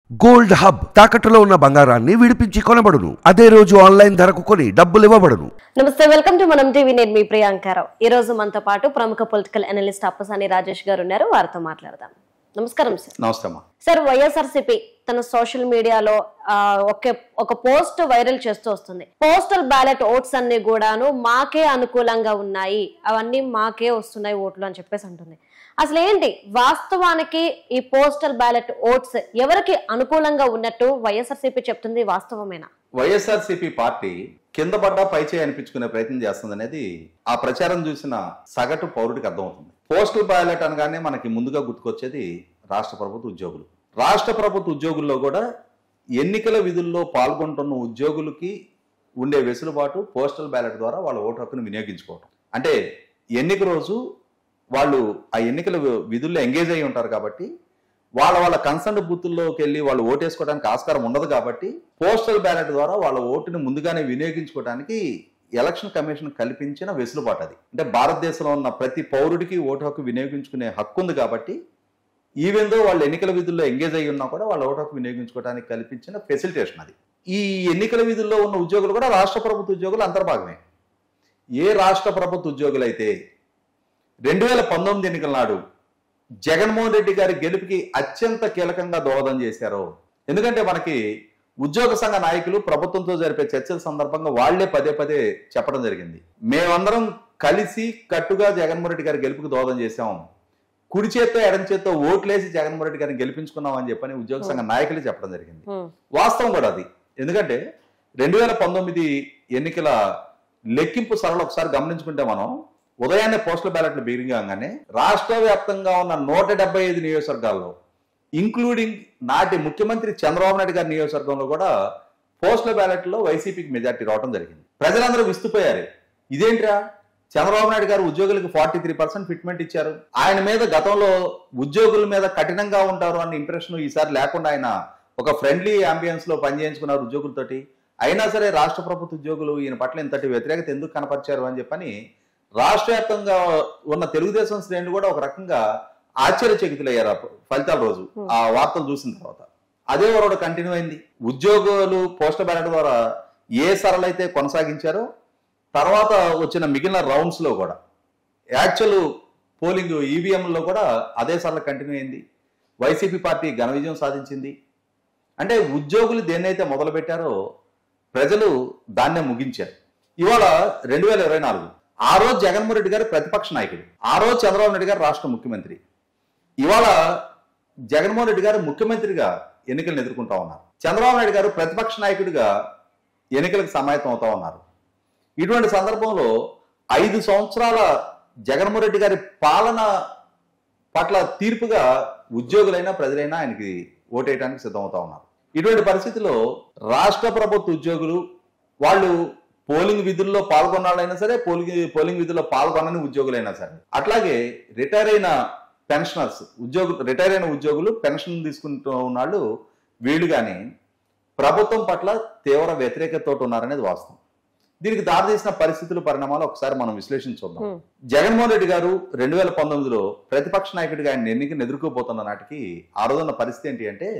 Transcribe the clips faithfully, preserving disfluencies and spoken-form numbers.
Gold hub తాకట్టులో ఉన్న బంగారాన్ని విడిపించి కొనబడును. అదే రోజు ఆన్లైన్ ధరకు కొని డబ్బులు ఇవ్వబడును. నమస్తే, వెల్కమ్ టు మనం టీవీ. నేను మీ ప్రియాంకారావు. ఈ రోజు మనతో పాటు ప్రముఖ పొలిటికల్ అనలిస్ట్ అప్పసాని రాజేష్ గారు ఉన్నారు. వారితో మాట్లాడదాం. నమస్కారం సార్. నమస్తే సార్, వైఎస్ఆర్సీపీ తన సోషల్ మీడియాలో ఒక ఒక పోస్ట్ వైరల్ చేస్తూ వస్తుంది. పోస్టల్ బ్యాలెట్ ఓట్స్ అన్ని కూడాను మాకే అనుకూలంగా ఉన్నాయి, అవన్నీ మాకే వస్తున్నాయి ఓట్లు అని చెప్పేసి అంటుంది. అసలు ఏంటి వాస్తవానికి ఈ పోస్టల్ బ్యాలెట్ ఓట్స్ ఎవరికి అనుకూలంగా ఉన్నట్టు వైఎస్ఆర్సీపీ చెప్తుంది? వాస్తవమేనా? వైఎస్ఆర్సీపీ పార్టీ కింద పడ్డా పైచేయి అనిపించుకునే ప్రయత్నం చేస్తుంది అనేది ఆ ప్రచారం చూసిన సగటు పౌరుడికి అర్థమవుతుంది. పోస్టల్ బ్యాలెట్ అనగానే మనకి ముందుగా గుర్తుకొచ్చేది రాష్ట్ర ప్రభుత్వ ఉద్యోగులు. రాష్ట్ర ప్రభుత్వ ఉద్యోగుల్లో కూడా ఎన్నికల విధుల్లో పాల్గొంటున్న ఉద్యోగులకి ఉండే వెసులుబాటు పోస్టల్ బ్యాలెట్ ద్వారా వాళ్ళ ఓటు హక్కును వినియోగించుకోవటం. అంటే ఎన్నిక రోజు వాళ్ళు ఆ ఎన్నికల విధుల్లో ఎంగేజ్ అయి ఉంటారు కాబట్టి వాళ్ళ వాళ్ళ కన్సర్న్ బూతుల్లోకి వెళ్ళి వాళ్ళు ఓటేసుకోవడానికి ఆస్కారం ఉండదు కాబట్టి పోస్టల్ బ్యాలెట్ ద్వారా వాళ్ళ ఓటుని ముందుగానే వినియోగించుకోవడానికి ఎలక్షన్ కమిషన్ కల్పించిన వెసులుబాటు అది. అంటే భారతదేశంలో ఉన్న ప్రతి పౌరుడికి ఓటు హక్కు వినియోగించుకునే హక్కు ఉంది కాబట్టి ఈవెన్ దో వాళ్ళు ఎన్నికల విధుల్లో ఎంగేజ్ అయ్యి ఉన్నా కూడా వాళ్ళ ఓటు హక్కు వినియోగించుకోవడానికి కల్పించిన ఫెసిలిటేషన్ అది. ఈ ఎన్నికల విధుల్లో ఉన్న ఉద్యోగులు కూడా రాష్ట్ర ప్రభుత్వ ఉద్యోగులు అంతర్భాగమే. ఏ రాష్ట్ర ప్రభుత్వ ఉద్యోగులు అయితే రెండు వేల పంతొమ్మిది ఎన్నికల నాడు జగన్మోహన్ రెడ్డి గారి గెలుపుకి అత్యంత కీలకంగా దోహదం చేశారో, ఎందుకంటే మనకి ఉద్యోగ సంఘ నాయకులు ప్రభుత్వంతో జరిపే చర్చల సందర్భంగా వాళ్లే పదే పదే చెప్పడం జరిగింది. మేమందరం కలిసి కట్టుగా జగన్మోహన్ రెడ్డి గారి గెలుపుకి దోహదం చేశాం, కుడి చేత్తో ఎడం చేత్తో ఓట్లేసి జగన్మోహన్ రెడ్డి గారిని గెలిపించుకున్నాం అని చెప్పని ఉద్యోగ సంఘ నాయకులు చెప్పడం జరిగింది. వాస్తవం కూడా అది. ఎందుకంటే రెండు వేల పంతొమ్మిది ఎన్నికల లెక్కింపు సరళ ఒకసారి గమనించుకుంటే మనం ఉదయాన్నే పోస్టల్ బ్యాలెట్లు బిగినగానే రాష్ట్ర వ్యాప్తంగా ఉన్న నూట డెబ్బై ఐదు నియోజకవర్గాల్లో ఇంక్లూడింగ్ నాటి ముఖ్యమంత్రి చంద్రబాబు నాయుడు గారి నియోజకవర్గంలో కూడా పోస్టల్ బ్యాలెట్లో వైసీపీకి మెజార్టీ రావడం జరిగింది. ప్రజలందరూ విస్తుపోయారు. ఇదేంట్రా, చంద్రబాబు నాయుడు గారు ఉద్యోగులకు ఫార్టీ త్రీ పర్సెంట్ ఫిట్మెంట్ ఇచ్చారు, ఆయన మీద గతంలో ఉద్యోగుల మీద కఠినంగా ఉంటారు అన్న ఇంప్రెషన్ ఈసారి లేకుండా ఆయన ఒక ఫ్రెండ్లీ అంబియన్స్ లో పనిచేయించుకున్నారు ఉద్యోగులతోటి. అయినా సరే రాష్ట్ర ప్రభుత్వ ఉద్యోగులు ఈయన పట్ల ఇంతటి వ్యతిరేకత ఎందుకు కనపరిచారు అని చెప్పని రాష్ట్ర వ్యాప్తంగా ఉన్న తెలుగుదేశం శ్రేణులు కూడా ఒక రకంగా ఆశ్చర్యచకితులయ్యారు ఫలితాల రోజు ఆ వార్తలు చూసిన తర్వాత. అదే వరవడు కంటిన్యూ అయింది. ఉద్యోగులు పోస్టల్ బ్యాలెట్ ద్వారా ఏ సరళైతే కొనసాగించారో తర్వాత వచ్చిన మిగిలిన రౌండ్స్ లో కూడా యాక్చువల్ పోలింగ్ ఈవీఎంలో కూడా అదే సరళ కంటిన్యూ అయింది. వైసీపీ పార్టీ ఘన విజయం సాధించింది. అంటే ఉద్యోగులు దేన్నైతే మొదలు పెట్టారో ప్రజలు దాన్నే ముగించారు. ఇవాళ రెండు వేల ఇరవై నాలుగు ఆ రోజు జగన్మోహన్ రెడ్డి గారు ప్రతిపక్ష నాయకుడు, ఆ రోజు చంద్రబాబు నాయుడు గారు రాష్ట్ర ముఖ్యమంత్రి. ఇవాళ జగన్మోహన్ రెడ్డి గారు ముఖ్యమంత్రిగా ఎన్నికలను ఎదుర్కొంటా ఉన్నారు, చంద్రబాబు నాయుడు గారు ప్రతిపక్ష నాయకుడిగా ఎన్నికలకు సమాయత్తం అవుతా ఉన్నారు. ఇటువంటి సందర్భంలో ఐదు సంవత్సరాల జగన్మోహన్ రెడ్డి గారి పాలన పట్ల తీర్పుగా ఉద్యోగులైనా ప్రజలైనా ఆయనకి ఓటేయడానికి సిద్ధమవుతా ఉన్నారు. ఇటువంటి పరిస్థితిలో రాష్ట్ర ప్రభుత్వ ఉద్యోగులు వాళ్ళు పోలింగ్ విధుల్లో పాల్గొన్నాళ్ళైనా సరే, పోలింగ్ పోలింగ్ విధుల్లో పాల్గొనని ఉద్యోగులైనా సరే, అట్లాగే రిటైర్ అయిన పెన్షనర్స్ ఉద్యోగులు రిటైర్ అయిన ఉద్యోగులు పెన్షన్ తీసుకుంటూ ఉన్నాళ్ళు వీళ్ళు కానీ ప్రభుత్వం పట్ల తీవ్ర వ్యతిరేకతతో ఉన్నారనేది వాస్తవం. దీనికి దారితీసిన పరిస్థితులు పరిణామాలు ఒకసారి మనం విశ్లేషించుకుందాం. జగన్మోహన్ రెడ్డి గారు రెండు వేల పంతొమ్మిదిలో ప్రతిపక్ష నాయకుడిగా ఆయన ఎన్నికను ఎదుర్కోబోతున్న నాటికి ఆ రోజున్న పరిస్థితి ఏంటి అంటే,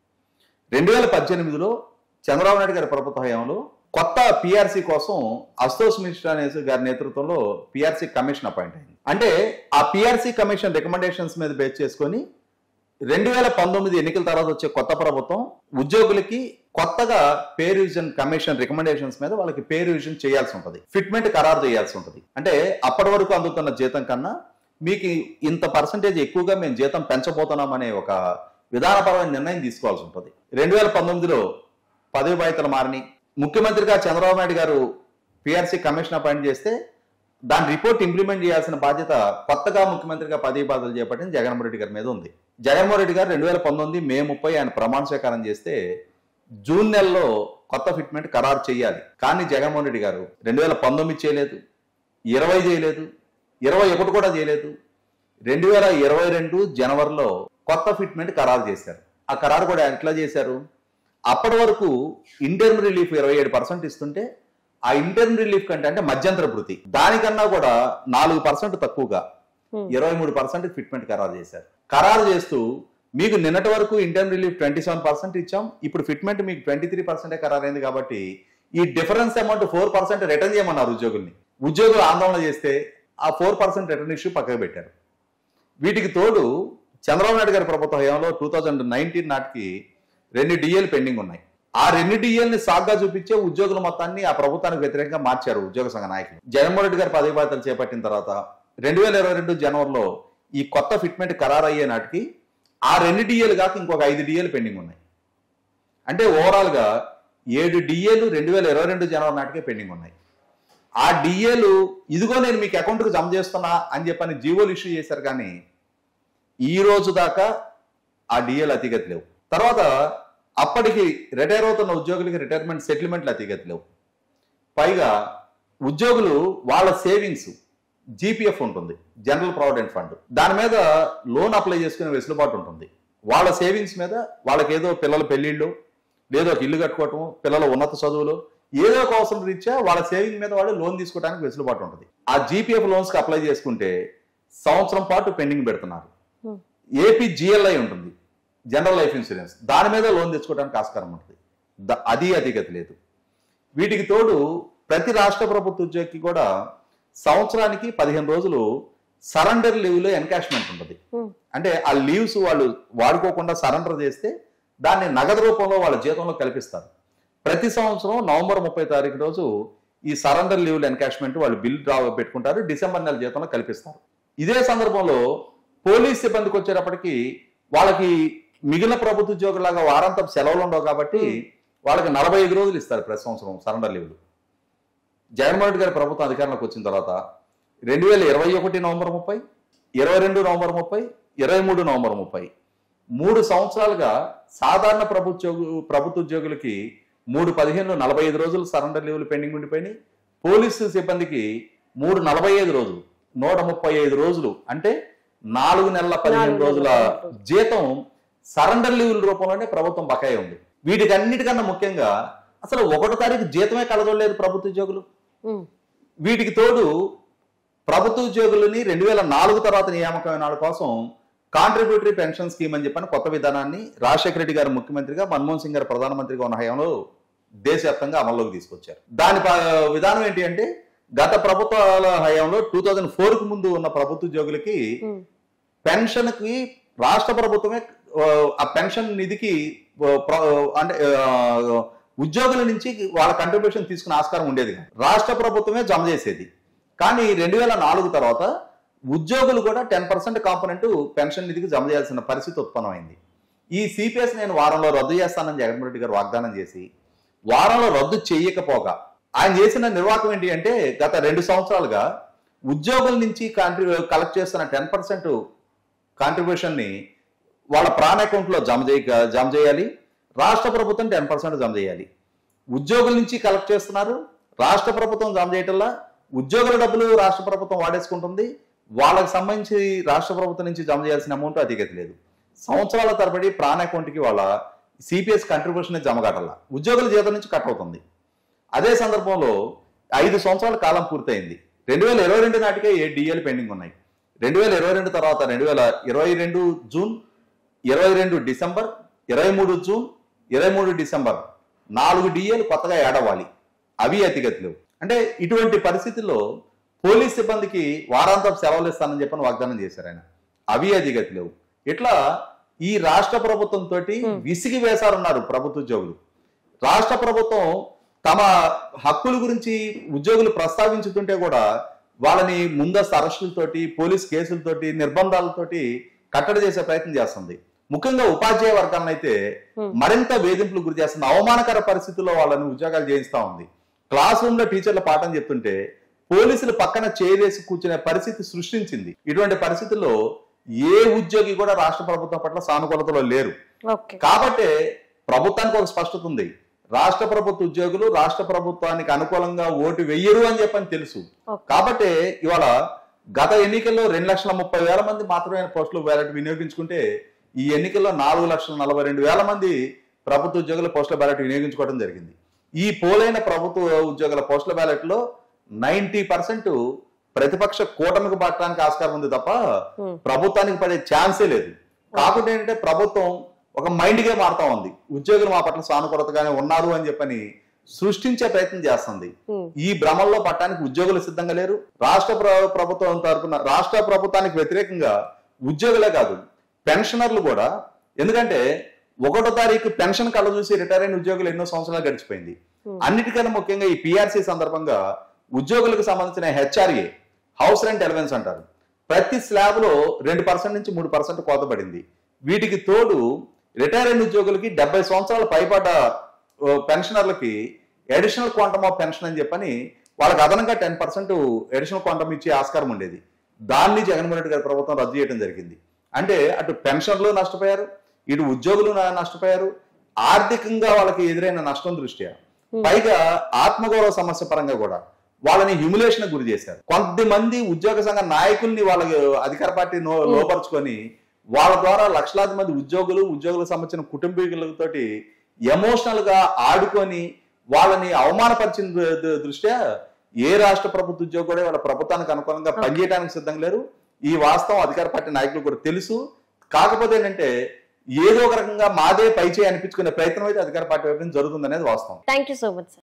రెండు వేల పద్దెనిమిదిలో చంద్రబాబు నాయుడు గారి ప్రభుత్వ హయాంలో కొత్త పిఆర్సీ కోసం అశుతోష్ మిశ్రా గారి నేతృత్వంలో పిఆర్సీ కమిషన్ అపాయింట్ అయింది. అంటే ఆ పిఆర్సీ కమిషన్ రికమెండేషన్స్ మీద బేస్ చేసుకొని రెండు వేల పంతొమ్మిది ఎన్నికల తర్వాత వచ్చే కొత్త ప్రభుత్వం ఉద్యోగులకి కొత్తగా పే రివిజన్ కమిషన్ రికమెండేషన్స్ మీద వాళ్ళకి పే రివిజన్ చేయాల్సి ఉంటుంది, ఫిట్మెంట్ ఖరారు చేయాల్సి ఉంటుంది. అంటే అప్పటి వరకు అందుతున్న జీతం కన్నా మీకు ఇంత పర్సంటేజ్ ఎక్కువగా మేము జీతం పెంచబోతున్నాం అనే ఒక విధానపరమైన నిర్ణయం తీసుకోవాల్సి ఉంటుంది. రెండు వేల పంతొమ్మిదిలో పదవి బాధ్యతలు మారిని ముఖ్యమంత్రిగా చంద్రబాబు నాయుడు గారు పిఆర్సీ కమిషన్ అపాయింట్ చేస్తే దాని రిపోర్ట్ ఇంప్లిమెంట్ చేయాల్సిన బాధ్యత కొత్తగా ముఖ్యమంత్రిగా పదవి బాధ్యతలు చేపట్టిన జగన్మోహన్ రెడ్డి గారి మీద ఉంది. జగన్మోహన్ రెడ్డి గారు రెండు వేల పంతొమ్మిది మే ముప్పై ఆయన ప్రమాణ స్వీకారం చేస్తే జూన్ నెలలో కొత్త ఫిట్మెంట్ ఖరారు చేయాలి. కానీ జగన్మోహన్ రెడ్డి గారు రెండు వేల పంతొమ్మిది చేయలేదు, ఇరవై చేయలేదు, ఇరవై ఒకటి కూడా చేయలేదు. రెండు వేల ఇరవై రెండు జనవరిలో కొత్త ఫిట్మెంట్ ఖరారు చేశారు. ఆ ఖరారు కూడా ఎట్లా చేశారు, అప్పటి వరకు ఇంటర్మ్ రిలీఫ్ ఇరవై ఏడు పర్సెంట్ ఇస్తుంటే ఆ ఇంటర్మ్ రిలీఫ్ కంటే అంటే మధ్యంతర భృతి దానికన్నా కూడా నాలుగు పర్సెంట్ తక్కువగా ఇరవై మూడు పర్సెంట్ ఫిట్మెంట్ ఖరారు చేశారు. ఖరారు చేస్తూ మీకు నిన్నటి వరకు interim relief twenty seven percent ఇచ్చాం, ఇప్పుడు ఫిట్మెంట్ మీకు ట్వంటీ త్రీ పర్సెంటే ఖరారైంది కాబట్టి ఈ difference amount four percent return చేయమన్నారు ఉద్యోగుల్ని. ఉద్యోగులు ఆందోళన చేస్తే ఆ ఫోర్ పర్సెంట్ రిటర్న్ ఇష్యూ పక్కకు పెట్టారు. వీటికి తోడు చంద్రబాబు నాయుడు గారి ప్రభుత్వ హయాంలో టూ థౌజండ్ నైన్టీన్ నాటికి రెండు డిఏలు పెండింగ్ ఉన్నాయి. ఆ రెండు డిఏల్ని సాగ్గా చూపించే ఉద్యోగుల మొత్తాన్ని ఆ ప్రభుత్వానికి వ్యతిరేకంగా మార్చారు ఉద్యోగ సంఘ నాయకులు. జగన్మోహన్ రెడ్డి గారి పదవి బాధ్యతలు చేపట్టిన తర్వాత రెండు వేల ఇరవై రెండు జనవరిలో ఈ కొత్త ఫిట్మెంట్ ఖరారు అయ్యే నాటికి ఆ రెండు డిఏలు కాక ఇంకొక ఐదు డిఏలు పెండింగ్ ఉన్నాయి. అంటే ఓవరాల్ గా ఏడు డిఏలు రెండు వేల ఇరవై రెండు జనవరి నాటికే పెండింగ్ ఉన్నాయి. ఆ డిఏలు ఇదిగో నేను మీకు అకౌంట్కి జమ చేస్తున్నా అని చెప్పని జీవోలు ఇష్యూ చేశారు, కానీ ఈ రోజు దాకా ఆ డిఏలు అతిగతి లేవు. తర్వాత అప్పటికి రిటైర్ అవుతున్న ఉద్యోగులకి రిటైర్మెంట్ సెటిల్మెంట్లు అతిగతి లేవు. పైగా ఉద్యోగులు వాళ్ళ సేవింగ్స్ జీపీఎఫ్ ఉంటుంది, జనరల్ ప్రావిడెంట్ ఫండ్, దాని మీద లోన్ అప్లై చేసుకునే వెసులుబాటు ఉంటుంది. వాళ్ళ సేవింగ్స్ మీద వాళ్ళకి ఏదో పిల్లల పెళ్లిళ్ళు, లేదో ఒక ఇల్లు కట్టుకోవటం, పిల్లల ఉన్నత చదువులు, ఏదో ఒక అవసరం రీత్యా వాళ్ళ సేవింగ్ మీద వాళ్ళు లోన్ తీసుకోవడానికి వెసులుబాటు ఉంటుంది. ఆ జీపీఎఫ్ లోన్స్కి అప్లై చేసుకుంటే సంవత్సరం పాటు పెండింగ్ పెడుతున్నారు. ఏపీ జిఎల్ఐ ఉంటుంది, జనరల్ లైఫ్ ఇన్సూరెన్స్, దాని మీద లోన్ తెచ్చుకోవడానికి ఆస్కారం ఉంటుంది. అది అధిగతి లేదు. వీటికి తోడు ప్రతి రాష్ట్ర ప్రభుత్వ ఉద్యోగికి కూడా సంవత్సరానికి పదిహేను రోజులు సరెండర్ లీవ్ లో ఎన్కాష్మెంట్ ఉంటుంది. అంటే ఆ లీవ్స్ వాళ్ళు వాడుకోకుండా సరెండర్ చేస్తే దాన్ని నగదు రూపంలో వాళ్ళ జీతంలో కల్పిస్తారు. ప్రతి సంవత్సరం నవంబర్ ముప్పై తారీఖు రోజు ఈ సరెండర్ లీవ్ల ఎన్కాష్మెంట్ వాళ్ళు బిల్ డ్రా పెట్టుకుంటారు, డిసెంబర్ నెల జీతంలో కల్పిస్తారు. ఇదే సందర్భంలో పోలీస్ సిబ్బందికి వచ్చేటప్పటికి వాళ్ళకి మిగిలిన ప్రభుత్వ ఉద్యోగులాగా వారాంతం సెలవులు ఉండవు కాబట్టి వాళ్ళకి నలభై ఐదు రోజులు ఇస్తారు ప్రతి సంవత్సరం సరెండర్ లీవ్లు. జగన్మోహన్ రెడ్డి గారి ప్రభుత్వం అధికారంలోకి వచ్చిన తర్వాత రెండు వేల ఇరవై ఒకటి నవంబర్ ముప్పై, ఇరవై రెండు నవంబర్ ముప్పై, ఇరవై మూడు నవంబర్ ముప్పై, మూడు సంవత్సరాలుగా సాధారణ ప్రభుత్వ ప్రభుత్వ ఉద్యోగులకి మూడు పదిహేను నలభై ఐదు రోజులు సరెండర్ లీవ్లు పెండింగ్ ఉండిపోయినాయి. పోలీసు సిబ్బందికి మూడు నలభై ఐదు రోజులు, నూట ముప్పై ఐదు రోజులు, అంటే నాలుగు నెలల పదిహేను రోజుల జీతం సరెండర్ లీవుల రూపంలోనే ప్రభుత్వం బకాయి ఉంది. వీటికి అన్నిటికన్నా ముఖ్యంగా అసలు ఒకటో తారీఖు జీతమే కలదోలేదు ప్రభుత్వ ఉద్యోగులు. వీటికి తోడు ప్రభుత్వ ఉద్యోగులని రెండు వేల నాలుగు తర్వాత నియామకమైన వాళ్ళ కోసం కాంట్రిబ్యూటరీ పెన్షన్ స్కీమ్ అని చెప్పని కొత్త విధానాన్ని రాజశేఖర రెడ్డి గారు ముఖ్యమంత్రిగా, మన్మోహన్ సింగ్ గారు ప్రధానమంత్రిగా ఉన్న హయాంలో దేశవ్యాప్తంగా అమల్లోకి తీసుకొచ్చారు. దాని విధానం ఏంటి అంటే గత ప్రభుత్వాల హయాంలో టూ థౌజండ్ ఫోర్ కు ముందు ఉన్న ప్రభుత్వ ఉద్యోగులకి పెన్షన్ కి రాష్ట్ర ప్రభుత్వమే ఆ పెన్షన్ నిధికి అంటే ఉద్యోగుల నుంచి వాళ్ళ కంట్రిబ్యూషన్ తీసుకునే ఆస్కారం ఉండేది, రాష్ట్ర ప్రభుత్వమే జమ చేసేది. కానీ రెండు వేల నాలుగు తర్వాత ఉద్యోగులు కూడా టెన్ పర్సెంట్ కాంపోనెంట్ పెన్షన్ నిధికి జమ చేయాల్సిన పరిస్థితి ఉత్పన్నమైంది. ఈ సిపిఎస్ నేను వారంలో రద్దు చేస్తానని జగన్మోహన్ రెడ్డి గారు వాగ్దానం చేసి వారంలో రద్దు చేయకపోగా ఆయన చేసిన నిర్వాహకం ఏంటి అంటే గత రెండు సంవత్సరాలుగా ఉద్యోగుల నుంచి కాంట్రి కలెక్ట్ చేస్తున్న టెన్ పర్సెంట్ కాంట్రిబ్యూషన్ ని వాళ్ళ ప్రాణ అకౌంట్ లో జమ చేయ జమ చేయాలి, రాష్ట్ర ప్రభుత్వం టెన్ పర్సెంట్ జమ చేయాలి. ఉద్యోగుల నుంచి కలెక్ట్ చేస్తున్నారు, రాష్ట్ర ప్రభుత్వం జమ చేయటంలా ఉద్యోగుల డబ్బులు రాష్ట్ర ప్రభుత్వం వాడేసుకుంటుంది, వాళ్ళకి సంబంధించి రాష్ట్ర ప్రభుత్వం నుంచి జమ చేయాల్సిన అమౌంట్ అధిగతి లేదు. సంవత్సరాల తరబడి ప్రాణ అకౌంట్ కి వాళ్ళ సిపిఎస్ కంట్రిబ్యూషన్ జమ కట్టాల, ఉద్యోగుల జీతం నుంచి కట్ అవుతుంది. అదే సందర్భంలో ఐదు సంవత్సరాల కాలం పూర్తయింది. రెండు వేల ఇరవై రెండు నాటికే ఏ డిఏలు పెండింగ్ ఉన్నాయి. రెండు వేల ఇరవై రెండు తర్వాత రెండు వేల ఇరవై రెండు జూన్, ఇరవై రెండు డిసెంబర్, ఇరవై మూడు జూన్, ఇరవై మూడు డిసెంబర్ నాలుగు డిఏలు కొత్తగా యాడ్ అవ్వాలి, అవి అతిగతి లేవు. అంటే ఇటువంటి పరిస్థితుల్లో పోలీస్ సిబ్బందికి వారాంతం సెలవులు ఇస్తానని చెప్పని వాగ్దానం చేశారు ఆయన, అవి అధిగతి లేవు. ఇట్లా ఈ రాష్ట్ర ప్రభుత్వం తోటి విసిగి వేశారున్నారు ప్రభుత్వ ఉద్యోగులు. రాష్ట్ర ప్రభుత్వం తమ హక్కుల గురించి ఉద్యోగులు ప్రస్తావించుతుంటే కూడా వాళ్ళని ముందస్తు అరెస్టులతోటి, పోలీస్ కేసులతోటి, నిర్బంధాలతోటి కట్టడి చేసే ప్రయత్నం చేస్తుంది. ముఖ్యంగా ఉపాధ్యాయ వర్గాలను అయితే మరింత వేధింపులు గురి చేస్తుంది, అవమానకర పరిస్థితుల్లో వాళ్ళని ఉద్యోగాలు చేయిస్తా ఉంది. క్లాస్ రూమ్ లో టీచర్ల పాఠం చెప్తుంటే పోలీసులు పక్కన చేరేసి కూర్చునే పరిస్థితి సృష్టించింది. ఇటువంటి పరిస్థితుల్లో ఏ ఉద్యోగి కూడా రాష్ట్ర ప్రభుత్వం పట్ల సానుకూలతలో లేరు. కాబట్టి ప్రభుత్వానికి ఒక స్పష్టత ఉంది, రాష్ట్ర ప్రభుత్వ ఉద్యోగులు రాష్ట్ర ప్రభుత్వానికి అనుకూలంగా ఓటు వెయ్యరు అని చెప్పని తెలుసు. కాబట్టి ఇవాళ గత ఎన్నికల్లో రెండు లక్షల ముప్పై వేల మంది మాత్రమే పోస్టులు బ్యాలెట్ వినియోగించుకుంటే ఈ ఎన్నికల్లో నాలుగు లక్షల నలభై రెండు వేల మంది ప్రభుత్వ ఉద్యోగుల పోస్టుల బ్యాలెట్ వినియోగించుకోవడం జరిగింది. ఈ పోలైన ప్రభుత్వ ఉద్యోగుల పోస్టుల బ్యాలెట్ లో నైన్టీ పర్సెంట్ ప్రతిపక్ష కూటమికి పట్టడానికి ఆస్కారం ఉంది తప్ప ప్రభుత్వానికి పడే ఛాన్సే లేదు. కాకుండా ఏంటంటే ప్రభుత్వం ఒక మైండ్ గా మారుతా ఉంది. ఉద్యోగులు మా పట్ల సానుకూలతగానే ఉన్నారు అని చెప్పని సృష్టించే ప్రయత్నం చేస్తుంది. ఈ భ్రమంలో పట్టడానికి ఉద్యోగులు సిద్ధంగా లేరు. రాష్ట్ర ప్రభుత్వం తరపున రాష్ట్ర ప్రభుత్వానికి వ్యతిరేకంగా ఉద్యోగులే కాదు పెన్షనర్లు కూడా, ఎందుకంటే ఒకటో తారీఖు పెన్షన్ కళ్ళ చూసి రిటైర్ అయిన ఉద్యోగులు ఎన్నో సంవత్సరాలు గడిచిపోయింది. అన్నిటికన్నా ముఖ్యంగా ఈ పిఆర్సీ సందర్భంగా ఉద్యోగులకు సంబంధించిన హెచ్ఆర్ఏ హౌస్ రెంట్ అలవెన్స్ అంటారు, ప్రతి స్లాబ్ లో రెండు పర్సెంట్ నుంచి మూడు పర్సెంట్ కోత పడింది. వీటికి తోడు రిటైర్ అయిన ఉద్యోగులకి డెబ్బై సంవత్సరాల పైపడ్డ పెన్షనర్లకి అడిషనల్ క్వాంటమ్ ఆఫ్ పెన్షన్ అని చెప్పని వాళ్ళకి అదనంగా టెన్ పర్సెంట్ అడిషనల్ క్వాంటమ్ ఇచ్చే ఆస్కారం ఉండేది. దాన్ని జగన్మోహన్ రెడ్డి గారి ప్రభుత్వం రద్దు చేయడం జరిగింది. అంటే అటు పెన్షన్లు నష్టపోయారు, ఇటు ఉద్యోగులు నష్టపోయారు, ఆర్థికంగా వాళ్ళకి ఎదురైన నష్టం దృష్ట్యా పైగా ఆత్మగౌరవ సమస్య పరంగా కూడా వాళ్ళని హ్యూమిలేషన్ గురి చేశారు. కొంతమంది ఉద్యోగ సంఘ నాయకుల్ని వాళ్ళ అధికార పార్టీ లోపరుచుకొని వాళ్ళ ద్వారా లక్షలాది మంది ఉద్యోగులు ఉద్యోగులకు సంబంధించిన కుటుంబీకులతోటి ఎమోషనల్ గా ఆడుకొని వాళ్ళని అవమానపరిచిన దృష్ట్యా ఏ రాష్ట్ర ప్రభుత్వ ఉద్యోగి కూడా వాళ్ళ ప్రభుత్వానికి అనుకూలంగా పనిచేయడానికి సిద్ధంగా లేరు. ఈ వాస్తవం అధికార పార్టీ నాయకులు కూడా తెలుసు. కాకపోతే ఏంటంటే ఏదో ఒక రకంగా మాదే పైచేయి అనిపించుకునే ప్రయత్నం అయితే అధికార పార్టీ వైపు నుంచి జరుగుతుంది అనేది వాస్తవం. Thank you so much sir.